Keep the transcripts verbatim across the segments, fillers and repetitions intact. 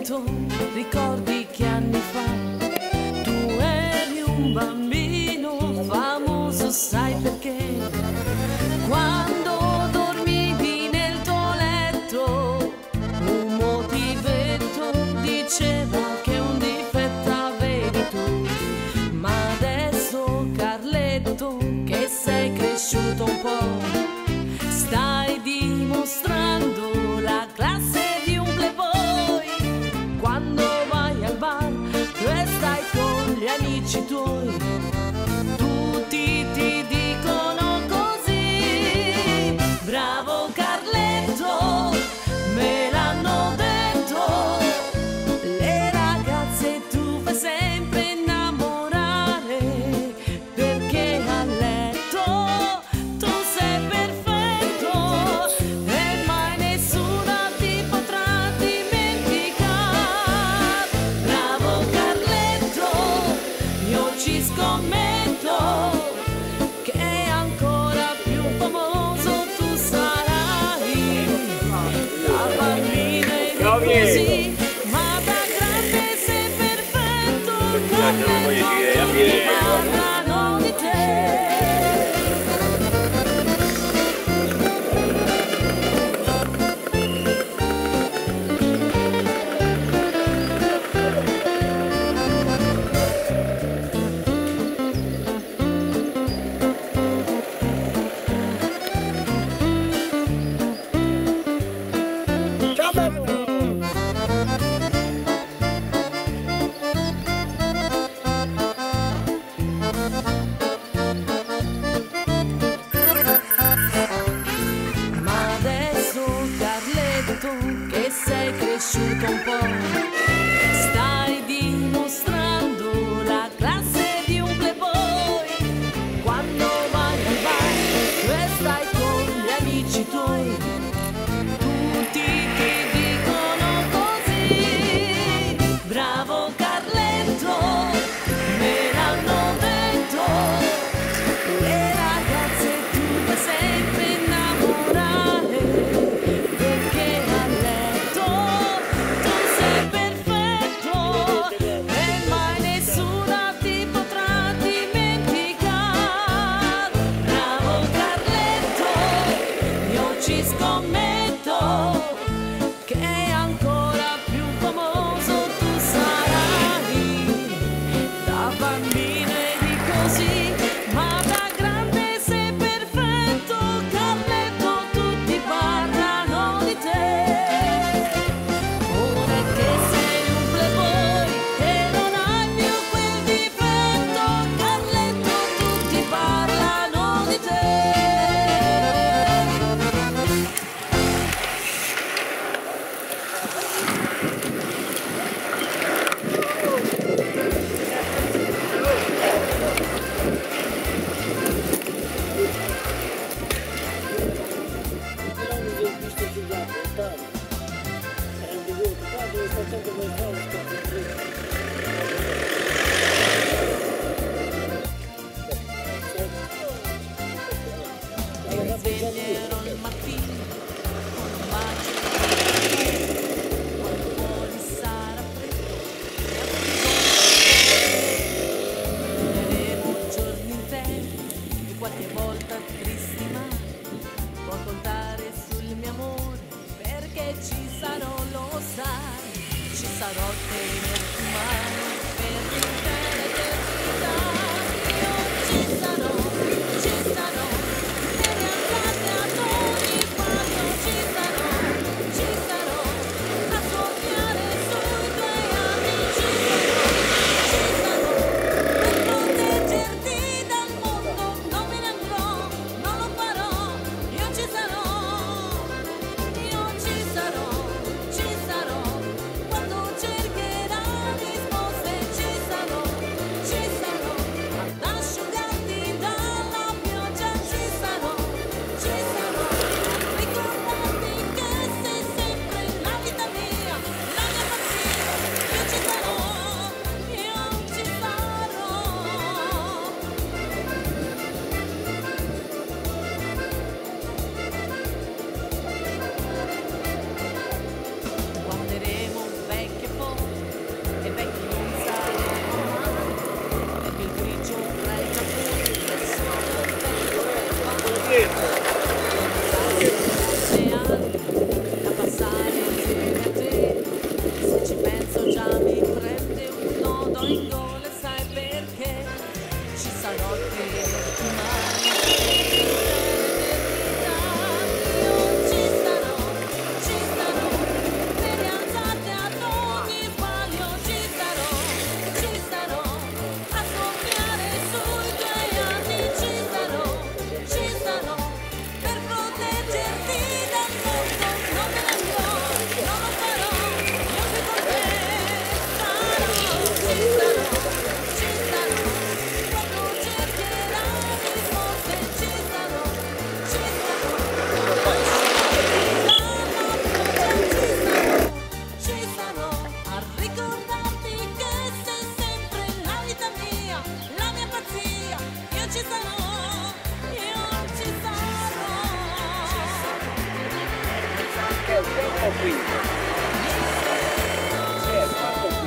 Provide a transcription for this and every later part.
Carletto, ricordi che anni fa tu eri un bambino famoso, sai perché? Quando dormivi nel tuo letto un motivetto diceva che un difetto avevi tu. Ma adesso Carletto, che sei cresciuto un po', stai dimostrando la classe di un playboy. Quando vai al bar e stai con gli amici tuoi, tutti ti dicono così: bravo Carletto, me l'hanno detto, le ragazze tu fai sempre innamorare, perché a letto tu sei perfetto e mai nessuna ti potrà dimenticare. Bravo Carletto, io ci scommetto che ancora più famoso tu sarai. Da bambino eri così, ma da grande sei perfetto. Carletto, tutti parlano di te. Ma adesso Carletto, che sei cresciuto un po', stai dimostrando la classe di un playboy. Quando vai al bar e stai con gli amici tuoi, tutti ti dicono così: bravo Carletto, me l'hanno detto, le ragazze tu fai sempre innamorare, perché a letto tu sei perfetto e mai nessuna ti potrà dimenticare. Bravo Carletto, io ci scommetto che ancora più famoso tu sarai. Da bambino eri così, ma da grande sei perfetto. Carletto, tutti parlano di te. Ora che sei un playboy e non hai più quel difetto, Carletto, tutti parlano di te. Mi sveglierò al mattino con un bacio, quando fuori sarà freddo e avremo giorni interi e qualche volta tristi, ma può contare sul mio amore, perché ci sarò, lo sai, ci sarò tenerti in mano per l'intera eternità. Io ci sarò, ci sarò, per alzarti ad ogni passo, ci sarò, ci sarò, a soffiare sui tuoi anni, ci sarò, ci sarò, per proteggerti dal mondo, non me ne andrò, non lo farò, io ci sarò, io ci sarò, ci sarò, quando cercherai qui. Sì, è fatto qui.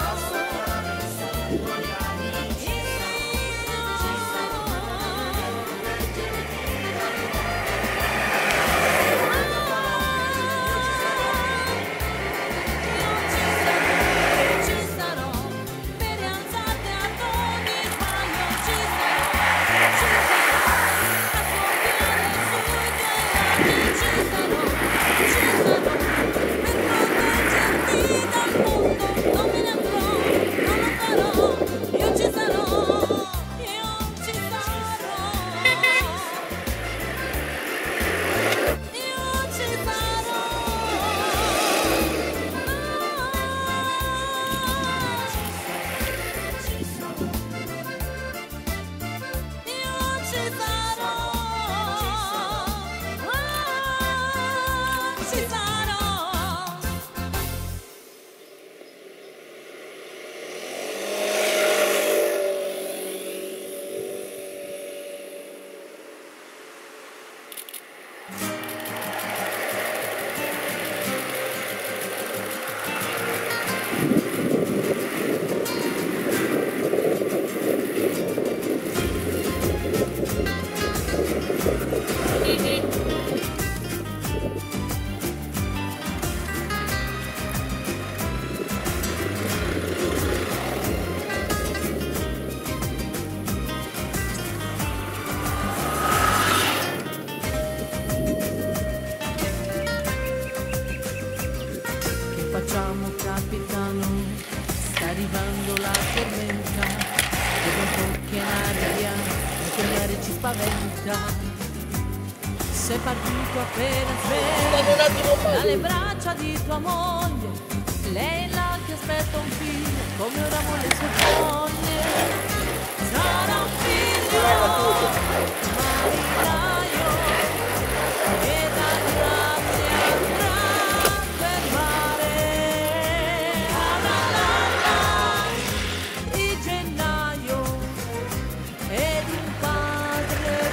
Facciamo capitano, sta arrivando la tormenta, e un po' che aria, e il mare ci spaventa. Sei partito appena sveglio, dalle braccia di tua moglie, lei là ti aspetta un figlio, come ora vuole le sue foglie. Sarà un figlio, marinaio, e da grande andrà per mare. Di gennaio ed il padre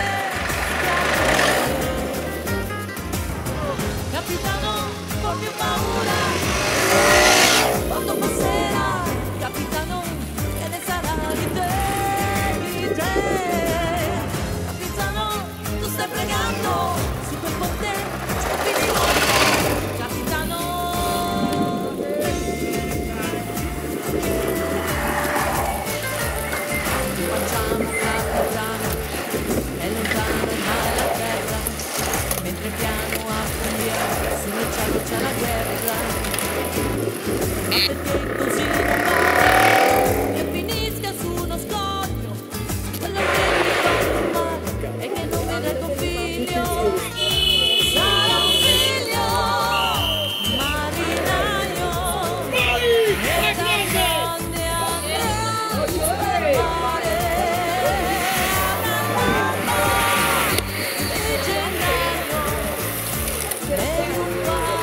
capitano, ho più paura quando passerà, capitano, che ne sarà di te, di te. Capitano, tu stai pregando su quel ponte, c'è il finito, capitano. Facciamo capitano, è lontano ma la terra, mentre piano affondiamo, sul cielo c'è la guerra. Ma perché così non va? Che finisca su uno scoglio, quello che mi fa male è che non vede tuo figlio. Sarà un figlio, marinaio, e da grande andrà per mare. Di gennaio e un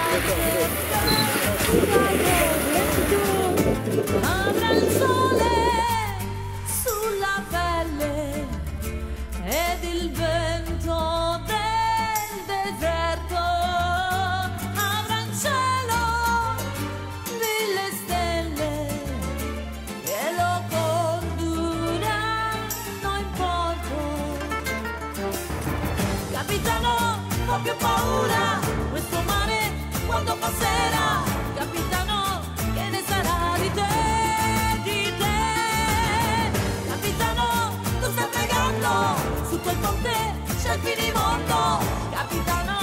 avrà il sole sulla pelle ed il vento del deserto. Avrà in cielo mille stelle che lo condurranno in porto. Capitano, ho più paura questo mare quando passerà. Capitano, che ne sarà di te, di te. Capitano, tu stai pregando su quel ponte, c'è il finimondo. Capitano.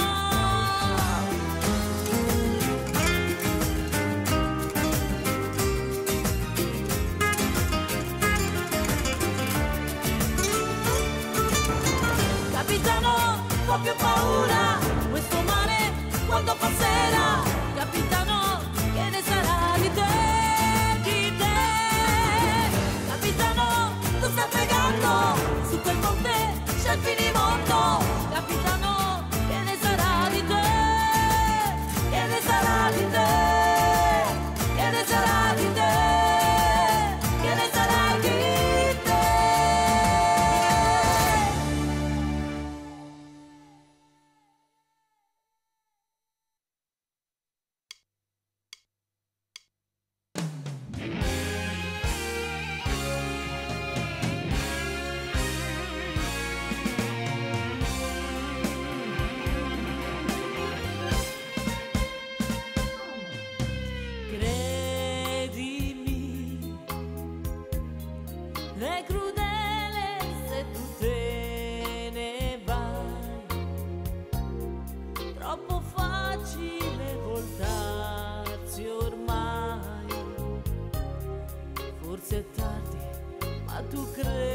Capitano, ho più paura questo mare quando passerà. Capitano, Forse è tardi, ma tu credi